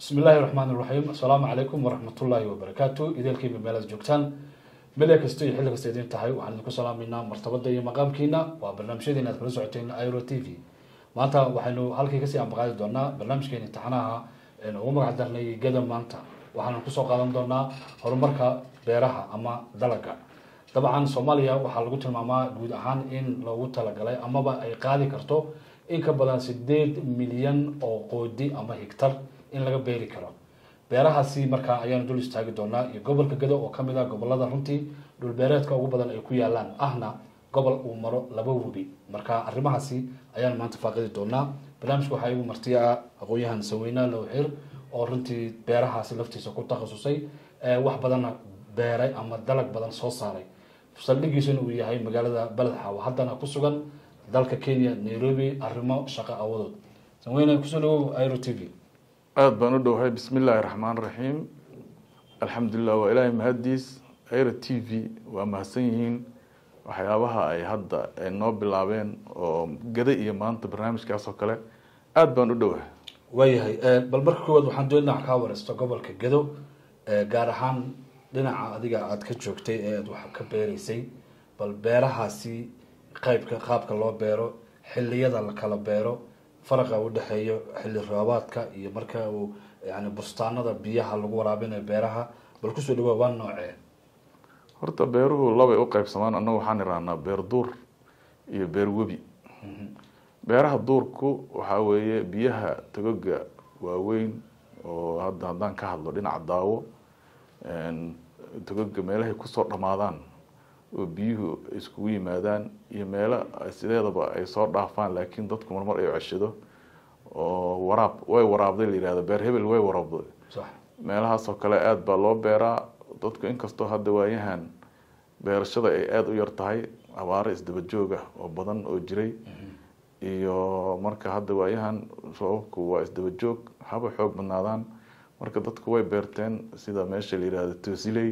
بسم الله الرحمن الرحيم السلام عليكم ورحمة الله وبركاته إذا الكيم ميلاد جوكتان ملك استوي حلقة استدين تحي وعن لكم سلام منا مرتبط دي مقام كينا وبرنامج دينا تكون سعتين ايرو تي في مانتا وحنو هلكي كسي عم بقاعد دونا برنامج كين امتحانها إنه هو مقعدرني قدم مانتا وحنو كسو قادم دونا هرمركا بيرها أما دلقا طبعا سوماليا waxaa lagu tilmaamaa guud ahaan in loogu talagalay amaba ay qaadi karto in ka badan 8 milyan oo qoodi ama hektar in laga beeri karo beerahaasi marka ayaan dul istaagi doonaa iyo gobolka Gado oo kamid ah gobolada runtii dhul beereedka ugu badan ay ku yaalaan ahna gobol uu maro laba webi marka arrimahaasi ayaan maanta faaqidi doonaa barnaamijku waxa uu martiyaa aqoonyahan Saweyna Lowxir oo runtii beerahaasi laftiisa ku takhasusay wax badan beeray ama dalag badan soo saaray saldhigiisuna uu yahay magaalada Baladxaawo haddana ku sugan dalka Kenya Nairobi arrimo shaqo awadood Saweyna ku soo dhawow Airo TV aad baan u dhawahay bismillaahir rahmaanir rahiim alxamdulillah wa ilaahi mahadiis Airo TV waa mahadsan yihiin waxyaabaha ay hadda noo bilaabeen oo Gado iyo maanta barnaamijkaas oo kale aad baan u dhawahay waayahay bal marka koowaad waxaan doonayaa ka waraysto gobolka Gado gaar ahaan dhinaca adiga aad ka joogtay ee aad wax ka beereysay bal beerahaasi qaabka loo beero xilliyada la kala beero farqa u dhaxeeyo xilli roobaadka iyo marka uu yani bustaanada biyaha lagu waraabinayo beeraha bal ku soo dhawaad waa noocee horta beeruhu laba u qaybsamaan annagu waxaan iraanaa beer duur iyo beer webi beeraha duurku waxa weeye biyaha togaga waaweyn oo haddaan ka hadlo dhinaca daawo togaga meelaha ku soo dhamaadaan oo biyuhu isku yimaadaan iyo meelo sideedaba ay soo dhaafaan laakiin dadku marmar ay ceshado oo way waraabday la yiraahdo beer hebel way waraabday sax meelahaas oo kale aad baa loo beeraa dadku inkastoo hadda waayahan beerashada ay aad u yar tahay abaar isdaba joog ah oo badan oo jiray iyo marka hadda waayahan roobku waa isdaba joog haba xoog badnaadaan marka dadku way beerteen sida meesha la yiraahdo Toosiley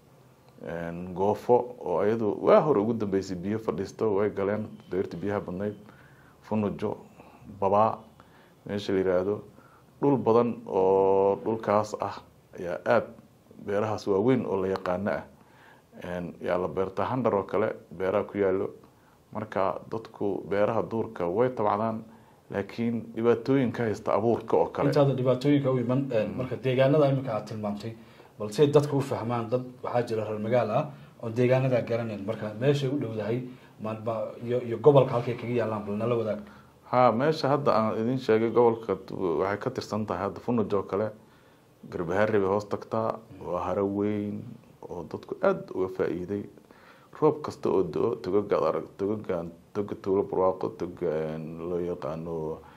goofo oo ayadu waa hore ugu dambeysay biyo fadhiisto way galeen beerta biyaha badnayd funujo baba meesha la yiraahdo dhul badan oo dhulkaas ah ayaa aad beerahaas waaweyn oo la yaqaan ah yaa la beerta handar oo kale beeraha ku yaalo marka dadku beeraha duurka way tabcadaan laakiin dhibaatooyinka haysta abuurka oo kale inta dhibaatooyinka u iman marka deegaanada imika aad tilmaamtay balse dadku u fahmaan dad waxa jira reer magaalo ah oo deegaanada garaneen marka meesha u dhowdahay iyo gobolka halkay kaga yaalaan bal nala wadaag ha meesha hadda aan idin sheegay gobolka waxay ka tirsan tahay hadda funujo kale garbaharebe hoos tagtaa waa haro weyn oo dadku aad uga faa'iiday roob kasta oo doo togaga arag toga tuulo barwaaqo toga loo yaqaano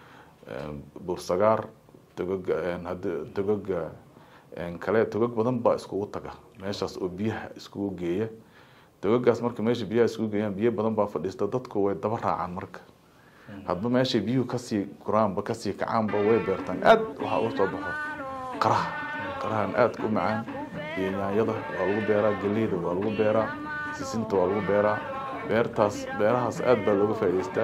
bursagaar togaga kale togag badan baa iskugu taga meeshaas oo biyaha iskugu geeya togagaas marka meesha biyaha iskugu geeyaan biyo badan baa fadhiista dadku way daba raacaan marka hadba meesha biyuhu kasii guraanba kasii kacaanba way beertaan aad waxa uu soo baxo qarahan aad ku macaan iyo yaanyada waa lagu beeraa galleyda waa lagu beeraa sisinta waa lagu beeraa beerahaas aad baa looga faa'iideystaa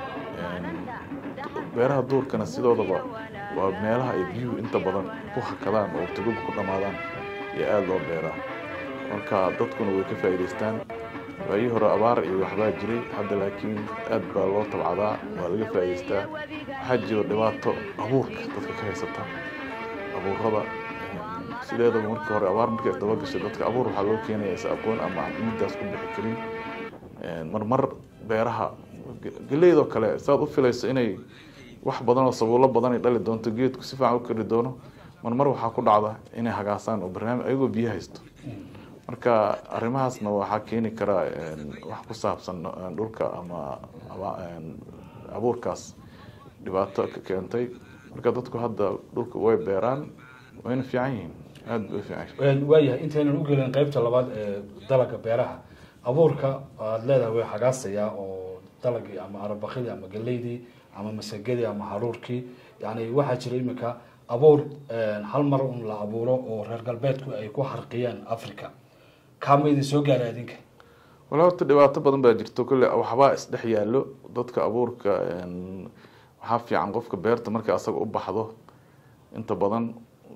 beeraha duurkana sidoodaba waa meelaha ay biyuhu inta badan ku hakadaan oo togagu ku dhamaadaan iyo aad loo beeraa marka dadkuna way ka faa'iideystaan waayii hore abaar iyo waxbaa jiray hadda laakiin aad baa loo tabcadaa waa laga faa'iideystaa waxaa jiro dhibaato abuurka dadka ka haysata abuurada sideedaba markii hore abaar markay daba gashay dadka abuur waxaa loo keenayaa si aqoon ama aan midaas ku bixi karin marmar beeraha galeydoo kale saad u filayso inay wax badan oo sabuulo badan ay dhali doonto geedku si fiican u kori doono marmar waxaa ku dhacda inay hagaasaan oo barnaamij ayagoo biyo haysto marka arrimahaasna waxaa keeni kara wax ku saabsan dhulka ama abuurkaas dhibaato ka keentay marka dadku hadda dhulka way beeraan wayna fiican yihiin aad bay fiican waayahay intaynan u gelin qaybta labaad ee dalagga beeraha abuurka aad leedahay way hagaasaya oo dalagii ama arabaqidii ama galeydii ama masagadii ama haruurkii yani waxaa jira imika abuur hal mar un la abuuro oo reer galbeedku ay ku xarqiyaan Afrika kaamaydi soo gaaray adinka wala horta dhibaato badan baa jirto kulli waxba isdhex yaalo dadka abuurka waxa fiican qofka beerta marka asaga u baxdo inta badan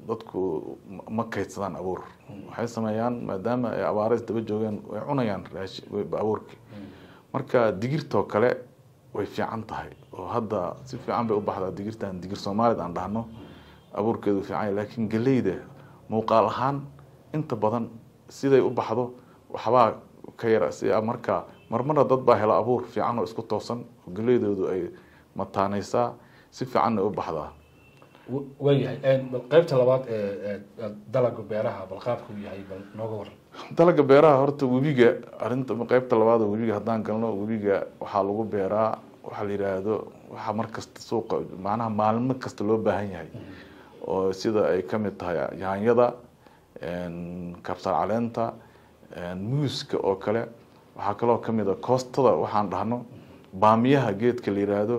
dadku ma kaydsadaan abuur waxay sameeyaan maadaama ay abaaro isdaba joogeen way cunayaan abuurkii marka digirtoo kale way fiican tahay oo hadda si fiican bay u baxdaa digirtan digir Soomaalida aan dhahno abuurkeedu fiican laakiin galeyda muuqaal ahaan inta badan siday u baxdo waxba ka yara si marka marmar dad baa hela abuur fiican oo isku toosan galeydoodu ay mataanaysaa si fiican u baxdaa wayahay qaybta labaad ee dalagga beeraha bal qaabku yahay bal nooga waran dalagga beeraha horta webiga arinta qaybta labaad ee webiga hadaan galno webiga waxa lagu beeraa waxa la yiraahdo waxa markasta suuqa macnaha maalmo kasta loo baahan yahay oo sida ay kamid tahay yaanyada kabsar caleenta muuska oo kale waxa kale oo kamid ah koostada waxaan dhahno baamiyaha geedka la yiraahdo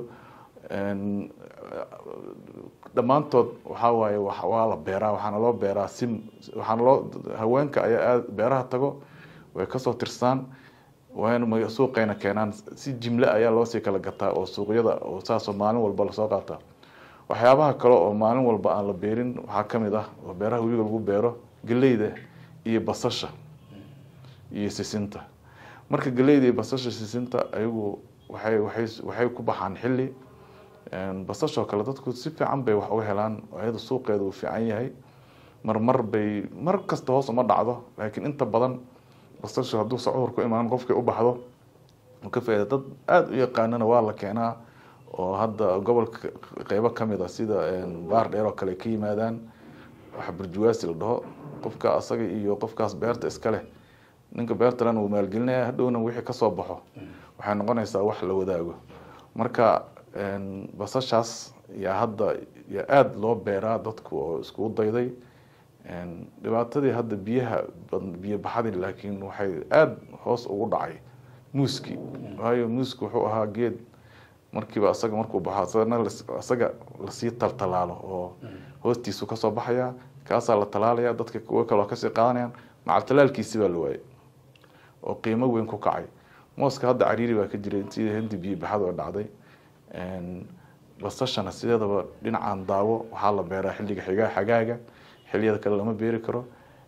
dhamaantood waxa waaye waa la beeraa waxaana loo beeraa waxaana loo haweenka ayaa beeraha tago way ka soo tirsaan waana suuqayna keenaan si jimle ayaa loo sii kala gataa oo suuqyada oo saas oo maalin walba la soo qaataa waxyaabaha kale oo maalin walba aan la beerin waxa kamid ah oo beeraha webiga lagu beero galeyda iyo basasha iyo sisinta marka galeyda iyo basasha sisinta ayagu waxay ku baxaan xilli basasha kale dadku si fiican bay wax uga helaan ayada suuqeedu uu fiican yahay mar kasta hoos uma dhacdo laakiin inta badan basasha haduu socor ku imaan qofkii u baxdo ka faa'iido dad aad u yaqaanana waa la keenaa oo hadda gobolka qaybo kamid ah sida baar dheer oo kale ka yimaadaan waxa burjuwaasi la dhaho qofka asaga iyo qofkaas beerta iska leh ninka beerta lana uu maalgelinaya hadhowna wixii ka soo baxo waxay noqonaysaa wax la wadaago marka basashaas hadda aad loo beeraa dadku oo isku dayday dhibaatadii hadda biyo baxadii laakiin waxay aad hoos ugu dhacay muuski waayo muusku wuxuu ahaa geed markiiba asaga markuu baxo asaga la sii taltalaalo oo hoostiisu ka soo baxaya kaasa la talaalaya dadka kuwa kale ka sii qaadanayaan macal talaalkiisa baa la waayay oo qiimo weyn ku kacay mooska hadda cariiri baa ka jiray sidii hindi biyo baxad oo dhacday basashana sideedaba dhinacaan daawo waxaa la beeraa xilliga xagaaga xilliyada kale lama beeri karo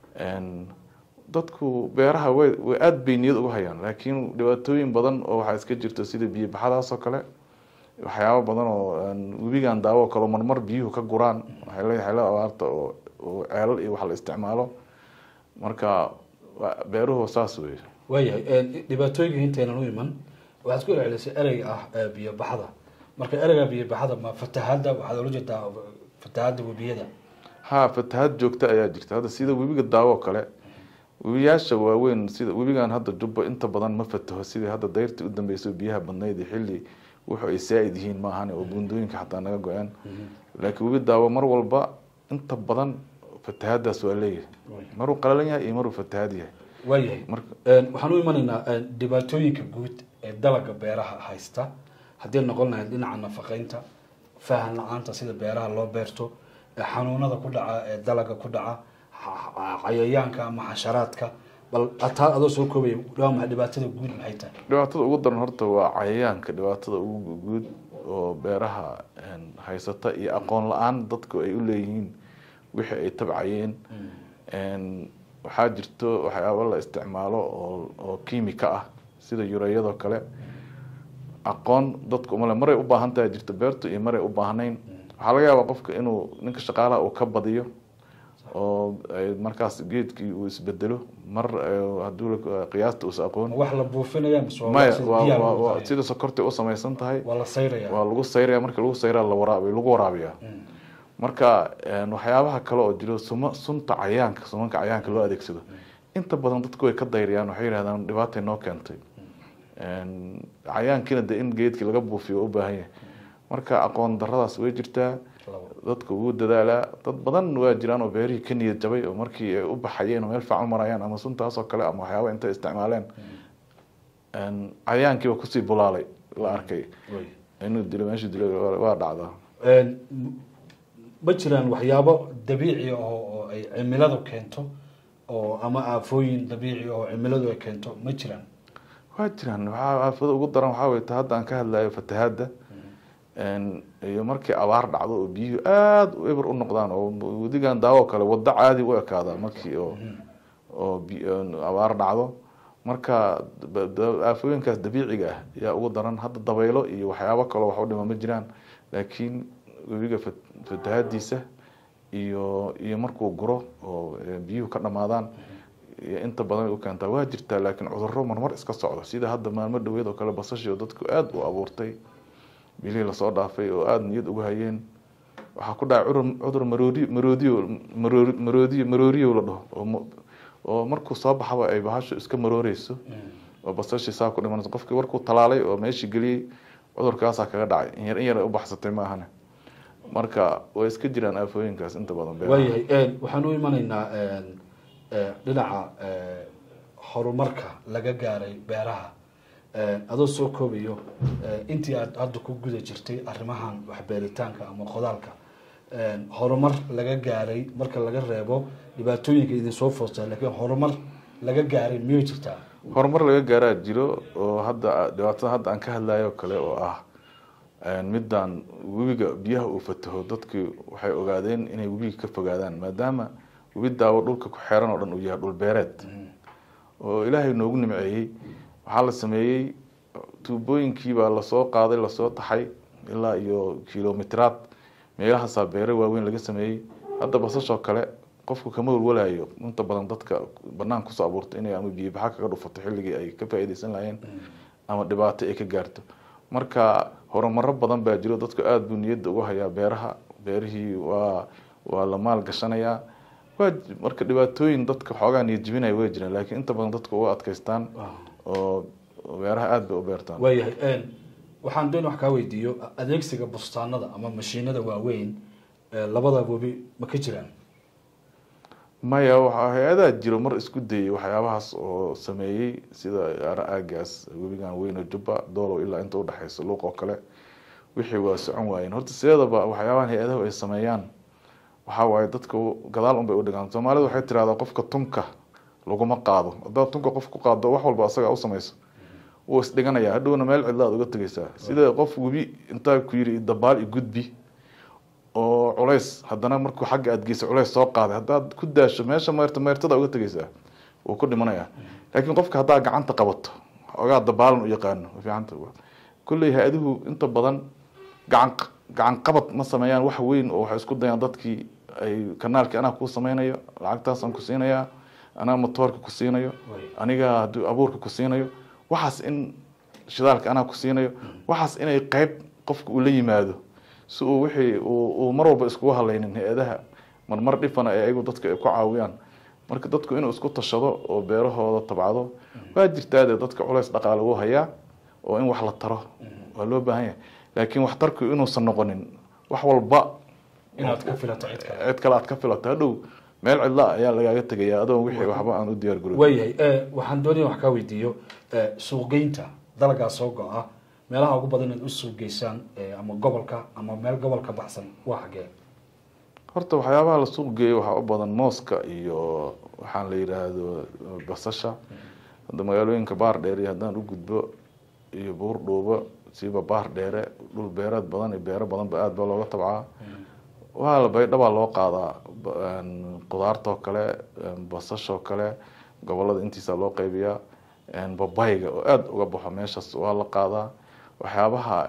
dadku beeraha way aad bay niyad uga hayaan laakiin dhibaatooyin badan oo waxa iska jirto sida biyo baxadaas oo kale waxyaabo badan oo webigan daawo kale marmar biyuhu ka guraan waxay leedahay abaarta oo ceelal iyo wax la isticmaalo marka beeruhu saas weey wayahay dhibaatooyinka inteena u iman waxaad ku celcelisay ereyga ah biyo baxada marka ereyga biyo baxada ma fatahaada waxaad ula jeedaa fatahaada webiyada fatahaad joogta ayaa jirta hadda sida webiga daawo kale webiyaasha waaweyn sida webigan hadda Jubba inta badan ma fataho sida hadda dayrtii u dambeysay biyaha badneyd xilli wuxuu ay saa'id yihiin ma ahan oo buundooyinka xataa naga go'an laakiin webi daawo mar walba inta badan fatahaadaas waa leeyahay maruu qalalan yahay iyo maruu fatahaad yahay wayahay waxaan u imanaynaa dhibaatooyinka guud ee dalagga beeraha haysta haddii noqon lahayd dhinaca nafaqeynta fahan la'aanta sida beeraha loo beerto xanuunada ku dhaca ee dalagga ku dhaca cayayaanka ama xasharaadka bal ataa adoo soo koobay dhawaan dhibaatada guud maxay tahay dhibaatada ugu daran horta waa cayayaanka dhibaatada ugu guud oo beeraha haysata iyo aqoon la'aan dadku ay u leeyihiin wixii ay tabcayeen waxaa jirto waxyaabo la isticmaalo oo kiimika ah sida yureeyada kale aqoon dadku uma maray u baahan tahay jirto beertu iyo maray u baahnayn waxa laga yaabaa qofka inuu ninka shaqaalaha uu ka badiyo oo markaas geedkii uu isbedelo mar haduu qiyaasta uu aqoon wax la buufinaya sida sokorta u samaysan tahay waa lagu sayraya marka lagu sayraa lagu waraabiyaa marka waxyaabaha kale oo jiro sunta sumanka cayaanka loo adeegsado inta badan dadku way ka dayriyaan waxay yiraahdaan dhibaatay noo keentay cayaankina in geedkii laga buufiyo u baahan yahay marka aqoon daradaas way jirtaa dadku ugu dadaalaa dad badan waa jiraan oo beerihii ka niyad jabay oo markii ay u baxayeen meel fiican marayaan ama suntaas oo kale ama waxyaabo inta isticmaaleen cayaankiiba kusii bulaalay la arkay inuu dilo meesha dilo waa dhacdaa ma jiraan waxyaabo dabiici oo ay cimiladu keento oo ama aafooyin dabiici oo cimiladu ay keento ma jiraan waa jiraan waxa aafada ugu daran waxa weeye hadda aan ka hadlayo fatahaada iyo markii abaar dhacdo oo biyuhu aada u eber u noqdaan oo wadigan daawo kale waddo caadi u ekaada markii oo abaar dhacdo marka aafooyinkaas dabiiciga ah yaa ugu daran. hadda dabaylo iyo waxyaabo kaloo wax u dhima ma jiraan, laakiin webiga fatahaadiisa iyo markuu guro oo biyuhu ka dhamaadaan inta badan u keentaa waa jirtaa. laakiin cudurro marmar iska socdo sida hadda maalmo dhaweed oo kale basasha oo dadku aada u abuurtay bilihii lasoo dhaafay oo aada niyad uga hayeen, waxaa ku dhacay cudur maroodiyo la dhaho oo markuu soo baxaba ay bahasho iska marooreyso oo basashii saa ku dhimanayso. qofkii markuu talaalay oo meeshii geliyey cudurkaasaa kaga dhacay, in yar u baxsatay ma ahane. marka way iska jiraan aafooyinkaas inta badan. waayahay waxaan u imanaynaa dhinaca horumarka laga gaaray beeraha adoo soo koobayo intii aad hadda ku guda jirtay arrimahan waxbeeritaanka ama qodaalka, horumar laga gaaray marka laga reebo dhibaatooyinka idin soo foostay, laakiin horumar laga gaaray miyay jirtaa? horumar laga gaaraa jiro oo hadda dhibaatada hadda aan ka hadlayo kale oo ah midaan webiga biyaha uu fataho. dadkii waxay ogaadeen inay webiga ka fogaadaan maadaama webi daawo dhulka ku xeeran oo dhan uu yahay dhul beereed oo ilaahay noogu nimceeyey. waxaa la sameeyey tuubooyinkii baa lasoo qaaday, lasoo taxay ilaa iyo kilomitiraad meelahaasaa beere waaweyn laga sameeyey. hadda basashoo kale qofku kama walwalayo inta badan dadka banaan kusoo abuurta inay ama biyo baxa kaga dhufato xilligii ay ka faa'iideysan lahayn ama dhibaato ay ka gaarto. marka horumaro badan baa jiro, dadku aada buu niyadda uga hayaa beeraha. beerihii waa la maal gashanayaa. marka dhibaatooyin dadka xoogaa niyad jebinaya way jiraan, laakiin inta badan dadka uga adkaystaan oo beeraha aada bay u beertaan. waayahay waxaan doon wax kaa weydiiyo adeegsiga bustaanada ama mashiinada waaweyn labada webi ma ka jiraan? maya, waxaa hay-adaa jiro mar isku dayay waxyaabahaas oo sameeyey sida aagaas webigan weyn oo jubba doolow ilaa inta udhexeysa luuq oo kale wixii waa socon waayeen. horta sideedaba waxyaabahan hay-adahu ay sameeyaan waxaa waaye dadka gadaal unbay u dhigaan. soomaalida waxay tirahdaa qofka tunka laguma qaado. haddaad tunka qof ku qaado wax walba asagaa u samayso wuu isdhiganaya, hadhowna meel cidlaad uga tegaysaa. sida qof webi intaa ku yiri dabaal i gudbi oo culays haddana markuu xagga aad geysa culays soo qaaday haddaad ku daasho meesha meertada uga tegaysaa wuu ku dhimanaya. laakiin qofka haddaa gacanta qabato ogaa dabaalan u yaqaano fiicanta. kulley hay-aduhu inta badan gacan qabad ma sameeyaan wax weyn oo waxay isku dayaan dadkii ay kanaalkii anaa kuu sameynayo, lacagtaasaan ku siinayaa, anaa motoorka ku siinayo, aniga hadduu abuurka ku siinayo, waxaas in shidaalka anaa ku siinayo, waxaas inay qayb qofka uu la yimaado si uu wixii uu mar walba iskugu halaynin. hay-adaha marmar dhifana ee ayagu dadka ay ku caawiyaan. marka dadku inuu isku tashado oo beerahooda tabcado waa jirtaade dadka culays dhaqaale uu hayaa oo in wax la taro waa loo baahan yahay. laakiin waxtarku inuusan noqonin wax walba inaad ka filato cid kale aad ka filato, hadhow meel cidla ayaa lagaaga tegayaa adoon wixii waxba aan u diyaar garoobin. waayahay waxaan doonaya wax kaa weydiiyo suuqgeynta dalaggaa soo go-a meelaha ugu badan inaad u suuq geysaan ama gobolka ama meel gobolka baxsan waa xagee? horta waxyaabaha la suuq geeyo waxaa u badan mooska iyo waxaan la yidhaahdo basasha. hadda magaalooyinka baar dheere haddaan u gudbo iyo buur dhuubo siiba baar dheere dhul beereed badan iyo beero badanba aada baa looga tabcaa. waa la baydhabaa loo qaadaa qudaartoo kale, basashoo kale gobolada intiisa loo qaybiyaa. babayga oo aada uga baxo meeshaas waa la qaadaa. waxyaabaha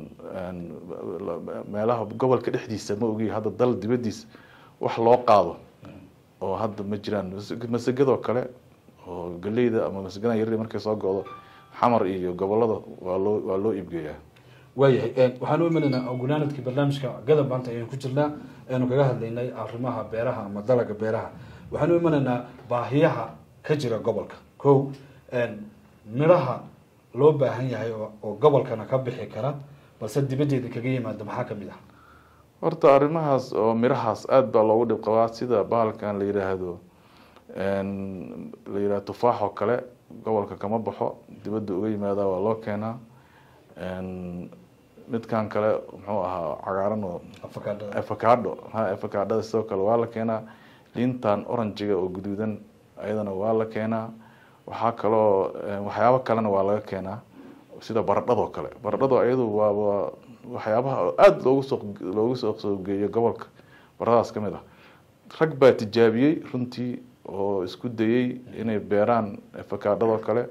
meelaha gobolka dhexdiisa ma ogi hadda dal dibadiisa wax loo qaado oo hadda ma jiraan. masagadoo kale oo galeyda ama masagadan yaryar markay soo go-do xamar iyo gobolada waa loo iibgeeyaa. waayahay waxaan u imanaynaa gunaanadkii barnaamijka gadab maanta ayaynu ku jirnaa aynu kaga hadlaynay arrimaha beeraha ama dalaga beeraha. waxaan u imanaynaa baahiyaha ka jira gobolka. kow midhaha loo baahan yahay oo gobolkana ka bixi kara balse dibaddeeda kaga yimaada maxaa kamid ah? horta arrimahaas oo mirahaas aada baa loogu dhib qabaa. sida bahalkan la yidhaahdo tufaax oo kale gobolka kama baxo, dibadda uga yimaadaa waa loo keenaa. midkan kale muxuu ahaa cagaaran oo avocado sidoo kale waa la keenaa. liintan oranjiga oo guduudan ayadana waa la keenaa. waxaa kaloo waxyaabo kalena waa laga keenaa sida baradhadoo kale. baradhado ayadu waaba waxyaabaha aad loogu soo geeyo gobolka baradaas ka mid ah rag baa tijaabiyey runtii oo isku dayay inay beeraan afakaadhada kale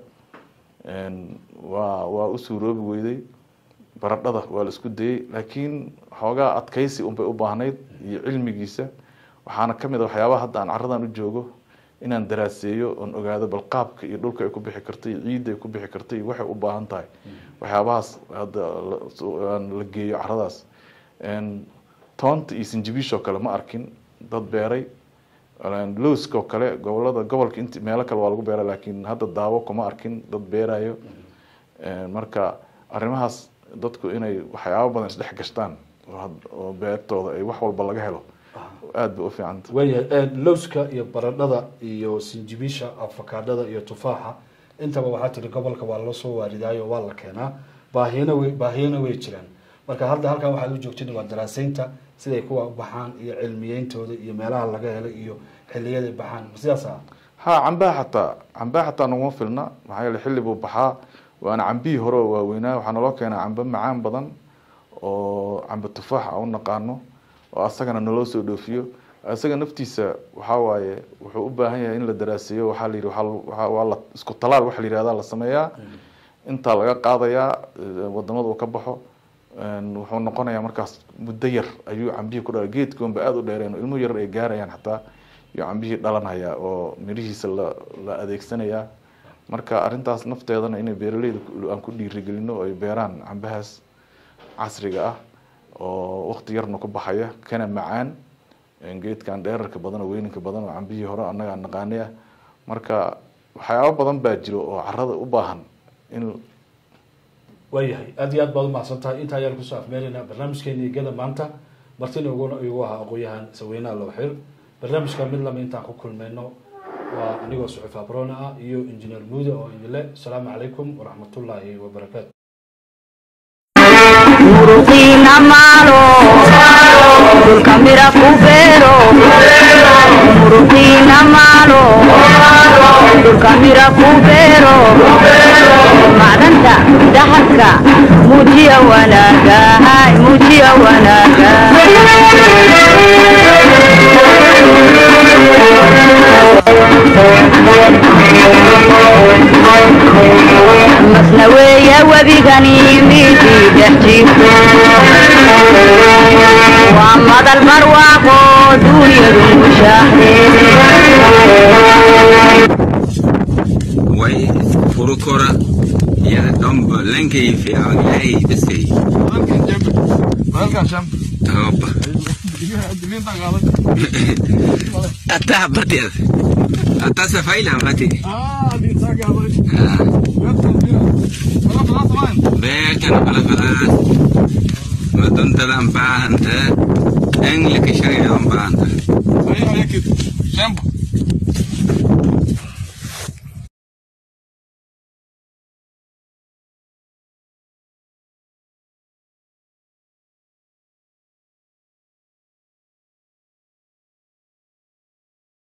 waa u suuroobi weyday baradhada waa la isku dayay laakiin xoogaa adkaysi unbay u baahnayd iyo cilmigiisa waxaana ka mid ah waxyaabaha hadda aan carradan u joogo inaan daraaseeyo oon ogaado bal qaabka iyo dhulka ay ku bixi karto iyo ciidda ay ku bixi karto iyo waxay u baahan tahay waxyaabahaas hadda la geeyo carradaas toonta iyo sinjibiishoo kale ma arkin dad beeray lowska oo kale gobolka inta meelo kale waa lagu beeray laakiin hadda daawo kuma arkin dad beerayo marka arrimahaas dadku inay waxyaabo badan isdhex gashtaan oo beertooda ay wax walba laga helo aad bay u fiicanta waayahay lowska iyo baradhada iyo sinjibiisha afakaadhada iyo tufaaxa intaba waxaa tiri gobolka waa la soo waaridaayo waa la keenaa baahiyana way jiraan marka hadda halkan waxaad u joogtiin waa daraasaynta siday kuwa baxaan iyo cilmiyeyntooda iyo meelaha laga helo iyo xilliyaday baxaan sidaas ah ha cambaha xataa naguma filna maxaa yeele xilli buu baxaa waana cambihii hore oo waaweynaa waxaa naloo keenaa cambe macaan badan oo cambe tufaax aan u naqaano oo asagana naloo soo dhoofiyo asaga naftiisa waxaa waaye wuxuu u baahan yahay in la daraaseeyo waxaa la yidhi waa la isku talaal waxa la yidhahdaa la sameeyaa intaa laga qaadayaa wadamada uu ka baxo wuxuu noqonayaa markaas muddo yar ayuu cambihii ku dhalay geedkoonba aada u dheereen ilmo yar ay gaarayaan xataa iyo cambihii dhalanaya oo mirihiisa la adeegsanayaa marka arrintaas nafteedana inay beeraleyda aan ku dhiirigelino oo ay beeraan cambahaas casriga ah oo waqti yarna ku baxaya kana macaan geedkan dheerarka badan oo weyninka badan oo cambihii hore annaga naqaanay ah marka waxyaabo badan baa jiro oo carrada u baahan in waayahay aad iyo aad baad umahadsan tahay intaa ayaan kusoo afmeelaynaa barnaamijkeeni gada maanta martina igu ahaa aqoon-yahan saweynaha loo xir barnaamijka mid lama intaan ku kulmayno waa anigoo suxuuf abrona ah iyo injineer muude oo idinle asalaamu calaykum waraxmatullaahi wabarakaatu muruqina malo dulka mira ku beero muruqina malo dulka mira ku beero macdanta dahabka mujiya wanaaga masna weeya wabigani midi dhexjiifo waa madal barwaaqo duunyadu mushaaxde way furukora ya dombo lankay fi yahay dasay halkan sham toba ata bati ata safaila bati di tagabay bekan ala falas madon tadan baanta en lek shari'an baanta ay kid sham